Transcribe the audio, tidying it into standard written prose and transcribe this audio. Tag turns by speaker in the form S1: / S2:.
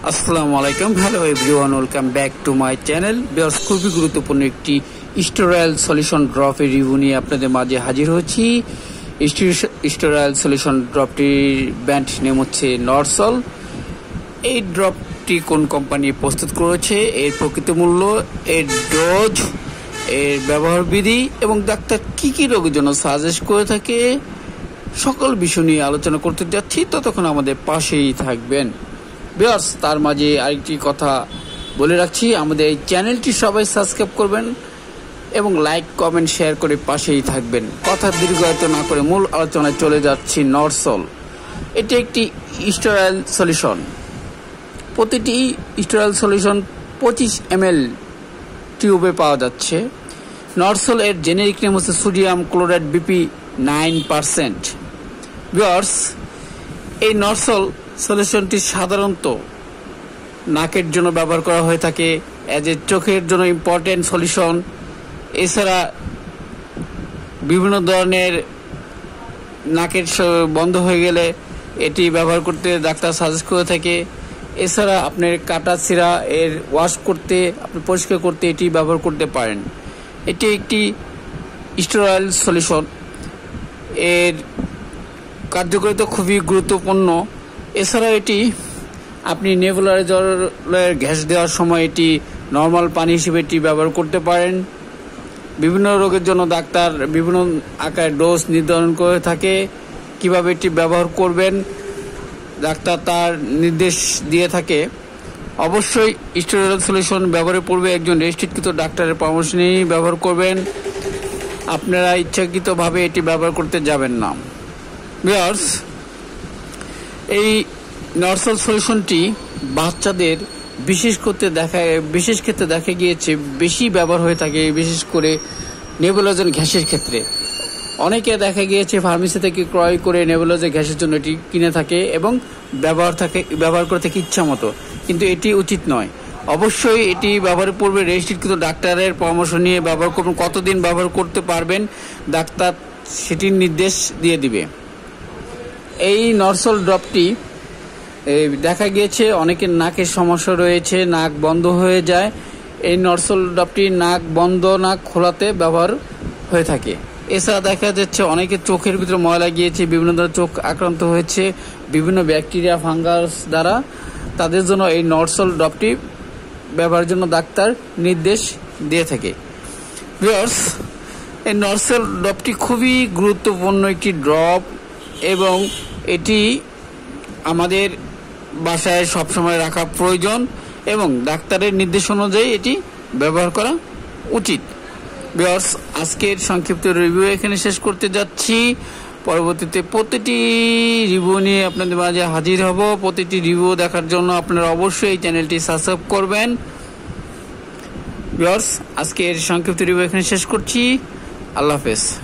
S1: আসসালামু আলাইকুম, hello everyone, welcome back to my channel. বেশ খুবই গুরুত্বপূর্ণ একটি স্টেরয়েল সলিউশন ড্রপের রিভিউ নিয়ে আপনাদের মাঝে হাজির হচ্ছি। স্টেরয়েল সলিউশন ড্রপটির ব্র্যান্ড নেম হচ্ছে নরসল। এই ড্রপটি কোন কোম্পানি প্রস্তুত করেছে, এর প্রকৃত মূল্য, এর ডোজ, এর ব্যবহার বিধি এবং ডাক্তার কি কি রোগের জন্য সাজেস্ট করে থাকে, সকল বিষয় নিয়ে আলোচনা করতে যাচ্ছি। ততক্ষণ আমাদের পাশেই থাকবেন। ভিউয়ার্স, তার মাঝে আরেকটি কথা বলে রাখছি, আমাদের এই চ্যানেলটি সবাই সাবস্ক্রাইব করবেন এবং লাইক কমেন্ট শেয়ার করে পাশেই থাকবেন। কথা দীর্ঘায়িত না করে মূল আলোচনায় চলে যাচ্ছি। নরসল এটি একটি স্টেরয়েল সলিউশন। প্রতিটি স্টেরয়েল সলিউশন 25 ml টিউবে পাওয়া যাচ্ছে। নরসল এর জেনেরিক নেম হচ্ছে সোডিয়াম ক্লোরাইড BP 9%। ভিউয়ার্স, এই নরসল সলিউশনটি সাধারণত নাকের জন্য ব্যবহার করা হয়ে থাকে, অ্যাজ এ চোখের জন্য ইম্পর্টেন্ট সলিউশন। এছাড়া বিভিন্ন ধরনের নাকের বন্ধ হয়ে গেলে এটি ব্যবহার করতে ডাক্তার সাজেস্ট করে থাকে। এছাড়া আপনার কাটা ছিঁড়া এর ওয়াশ করতে, আপনি পরিষ্কার করতে এটি ব্যবহার করতে পারেন। এটি একটি স্টেরয়েল সলিউশন। এর কার্যকারিতা খুবই গুরুত্বপূর্ণ। এছাড়া এটি আপনি নেবুলাইজারের গ্যাস দেওয়ার সময় এটি নর্মাল পানি হিসেবে এটি ব্যবহার করতে পারেন। বিভিন্ন রোগের জন্য ডাক্তার বিভিন্ন আকারে ডোজ নির্ধারণ করে থাকে। কিভাবে এটি ব্যবহার করবেন ডাক্তার তার নির্দেশ দিয়ে থাকে। অবশ্যই স্টেরয়েল সলিউশন ব্যবহারের পূর্বে একজন রেজিস্ট্রিকৃত ডাক্তারের পরামর্শ নিয়েই ব্যবহার করবেন। আপনারা ইচ্ছাকৃতভাবে এটি ব্যবহার করতে যাবেন না। ভিউয়ার্স, এই নরসল সলিউশনটি বাচ্চাদের বিশেষ ক্ষেত্রে দেখা গিয়েছে বেশি ব্যবহার হয়ে থাকে, বিশেষ করে নেবুলাইজার গ্যাসের ক্ষেত্রে। অনেকে দেখা গিয়েছে ফার্মেসি থেকে ক্রয় করে নেবুলাইজার গ্যাসের জন্য এটি কিনে থাকে এবং ব্যবহার করে থাকে ইচ্ছা মতো, কিন্তু এটি উচিত নয়। অবশ্যই এটি ব্যবহারের পূর্বে রেজিস্ট্রিকৃত ডাক্তারের পরামর্শ নিয়ে ব্যবহার করবেন। কতদিন ব্যবহার করতে পারবেন ডাক্তার সেটির নির্দেশ দিয়ে দিবে। এই নরসল ড্রপটি দেখা গিয়েছে অনেকের নাকের সমস্যা রয়েছে, নাক বন্ধ হয়ে যায়। এই নরসল ড্রপটি নাক বন্ধ, নাক খোলাতে ব্যবহার হয়ে থাকে। এছাড়া দেখা যাচ্ছে অনেকের চোখের ভিতরে ময়লা গিয়েছে, বিভিন্ন ধরনের চোখ আক্রান্ত হয়েছে বিভিন্ন ব্যাকটেরিয়া ফাঙ্গাস দ্বারা। তাদের জন্য এই নরসল ড্রপটি ব্যবহারের জন্য ডাক্তার নির্দেশ দিয়ে থাকে। ভিউয়ার্স, এই নরসল ড্রপটি খুবই গুরুত্বপূর্ণ একটি ড্রপ এবং এটি আমাদের বাসায় সবসময় রাখা প্রয়োজন এবং ডাক্তারের নির্দেশ অনুযায়ী এটি ব্যবহার করা উচিত। ভিউয়ার্স, আজকের সংক্ষিপ্ত রিভিউ এখানে শেষ করতে যাচ্ছি। পরবর্তীতে প্রতিটি রিভিউ নিয়ে আপনাদের মাঝে হাজির হব। প্রতিটি রিভিউ দেখার জন্য আপনারা অবশ্যই এই চ্যানেলটি সাবস্ক্রাইব করবেন। ভিউয়ার্স, আজকের সংক্ষিপ্ত রিভিউ এখানে শেষ করছি। আল্লাহ হাফেজ।